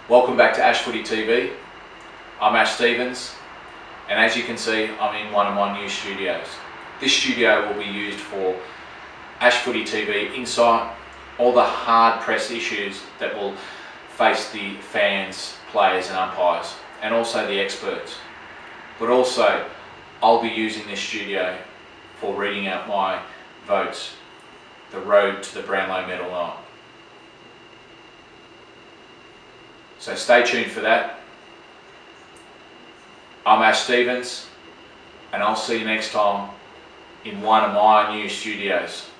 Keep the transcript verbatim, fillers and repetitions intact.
Welcome back to Ash Footy T V. I'm Ash Stevens, and as you can see, I'm in one of my new studios. This studio will be used for Ash Footy T V Insight, all the hard press issues that will face the fans, players and umpires, and also the experts. But also, I'll be using this studio for reading out my votes, the road to the Brownlow medal night. So stay tuned for that. I'm Ash Stevens, and I'll see you next time in one of my new studios.